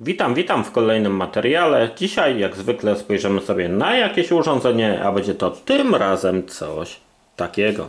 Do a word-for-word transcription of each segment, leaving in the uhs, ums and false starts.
Witam, witam w kolejnym materiale. Dzisiaj jak zwykle spojrzymy sobie na jakieś urządzenie, a będzie to tym razem coś takiego.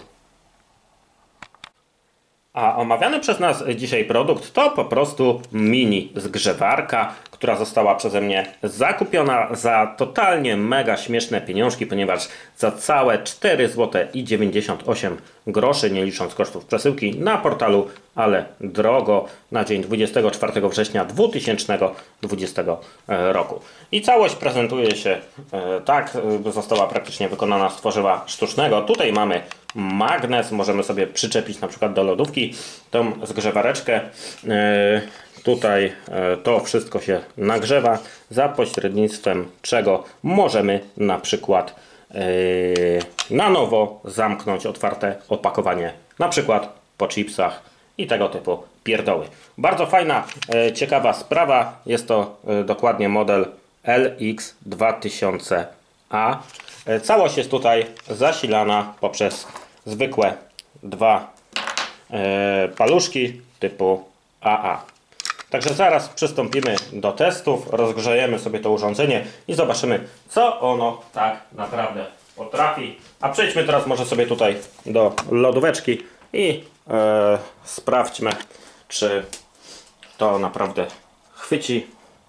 A omawiany przez nas dzisiaj produkt to po prostu mini zgrzewarka, która została przeze mnie zakupiona za totalnie mega śmieszne pieniążki, ponieważ za całe cztery złote dziewięćdziesiąt osiem groszy, nie licząc kosztów przesyłki, na portalu Ale Drogo na dzień dwudziestego czwartego września dwa tysiące dwudziestego roku. I całość prezentuje się tak, została praktycznie wykonana z tworzywa sztucznego. Tutaj mamy magnes, możemy sobie przyczepić na przykład do lodówki tą zgrzewareczkę. Tutaj to wszystko się nagrzewa, za pośrednictwem czego możemy na przykład na nowo zamknąć otwarte opakowanie, na przykład po chipsach i tego typu pierdoły. Bardzo fajna, ciekawa sprawa. Jest to dokładnie model L X dwa tysiące A. Całość jest tutaj zasilana poprzez zwykłe dwa paluszki typu A A. Także zaraz przystąpimy do testów, rozgrzejemy sobie to urządzenie i zobaczymy, co ono tak naprawdę potrafi. A przejdźmy teraz może sobie tutaj do lodóweczki i e, sprawdźmy, czy to naprawdę chwyci.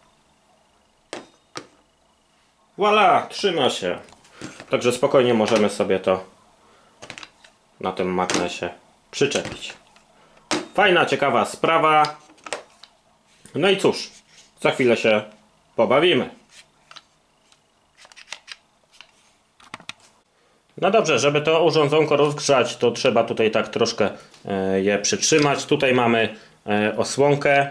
Voilà, trzyma się. Także spokojnie możemy sobie to na tym magnesie przyczepić. Fajna, ciekawa sprawa. No i cóż, za chwilę się pobawimy. No dobrze, żeby to urządzonko rozgrzać, to trzeba tutaj tak troszkę je przytrzymać. Tutaj mamy osłonkę.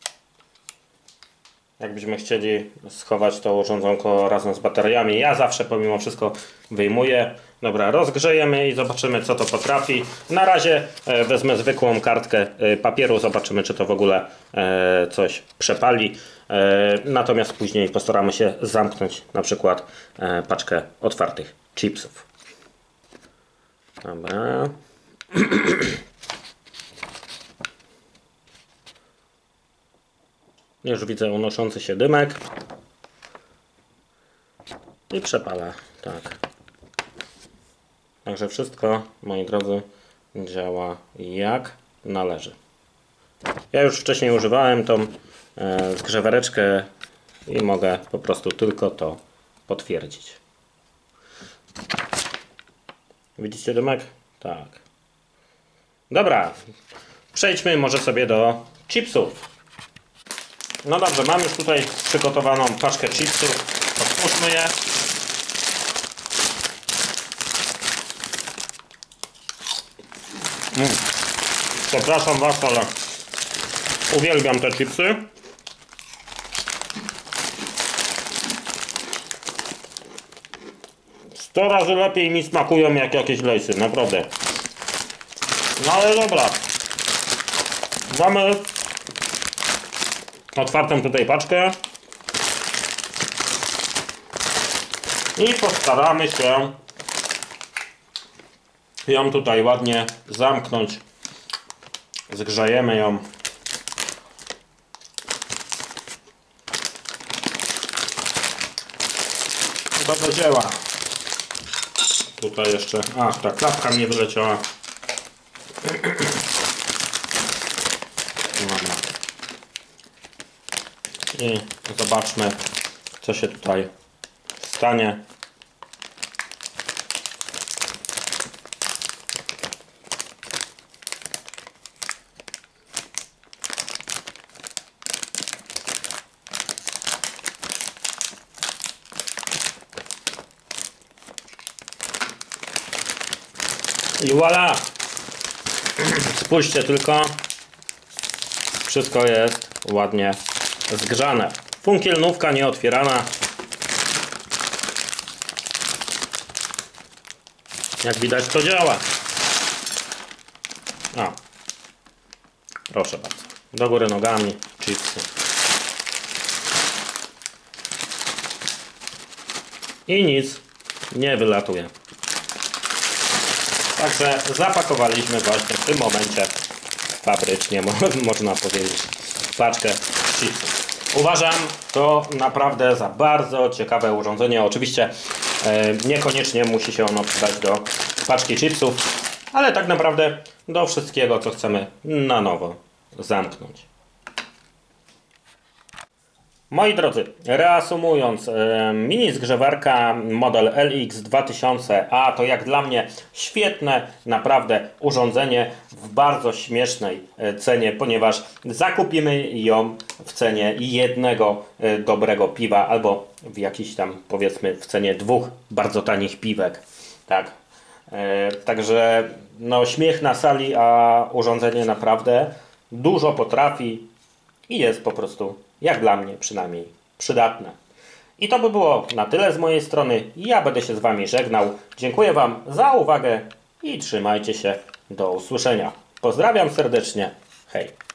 Jakbyśmy chcieli schować to urządzonko razem z bateriami, ja zawsze pomimo wszystko wyjmuję. Dobra, rozgrzejemy i zobaczymy, co to potrafi. Na razie wezmę zwykłą kartkę papieru, zobaczymy, czy to w ogóle coś przepali. Natomiast później postaramy się zamknąć na przykład paczkę otwartych chipsów. Dobra. Już widzę unoszący się dymek. I przepala. Tak. Także wszystko, moi drodzy, działa jak należy. Ja już wcześniej używałem tą e, zgrzewareczkę i mogę po prostu tylko to potwierdzić. Widzicie dymek? Tak. Dobra. Przejdźmy może sobie do chipsów. No dobrze, mam już tutaj przygotowaną paczkę chipsów. Otwórzmy je. Mm. Przepraszam Was, ale uwielbiam te chipsy. sto razy lepiej mi smakują jak jakieś lejsy, naprawdę. No ale dobra. Mamy otwartą tutaj paczkę i postaramy się ją tutaj ładnie zamknąć. Zgrzejemy ją. Chyba do dzieła. Tutaj jeszcze, a ta klapka mnie wyleciała. I zobaczmy, co się tutaj stanie. I voilà! Spójrzcie tylko. Wszystko jest ładnie zgrzane. Funkielnówka nieotwierana. Jak widać, to działa. O. Proszę bardzo. Do góry nogami. Chipsy. I nic nie wylatuje. Także zapakowaliśmy właśnie w tym momencie fabrycznie, można powiedzieć, paczkę chipsów. Uważam to naprawdę za bardzo ciekawe urządzenie. Oczywiście e, niekoniecznie musi się ono przydać do paczki chipsów, ale tak naprawdę do wszystkiego, co chcemy na nowo zamknąć. Moi drodzy, reasumując, mini zgrzewarka model L X dwa tysiące A to jak dla mnie świetne naprawdę urządzenie w bardzo śmiesznej cenie, ponieważ zakupimy ją w cenie jednego dobrego piwa albo w jakiś tam, powiedzmy, w cenie dwóch bardzo tanich piwek. Tak. Także no, śmiech na sali, a urządzenie naprawdę dużo potrafi i jest po prostu, jak dla mnie przynajmniej, przydatne. I to by było na tyle z mojej strony. Ja będę się z Wami żegnał. Dziękuję Wam za uwagę i trzymajcie się. Do usłyszenia. Pozdrawiam serdecznie. Hej.